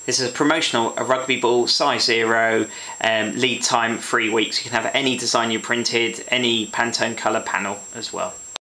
This is a promotional, a rugby ball, size 0, lead time 3 weeks. You can have any design you printed, any Pantone colour panel as well.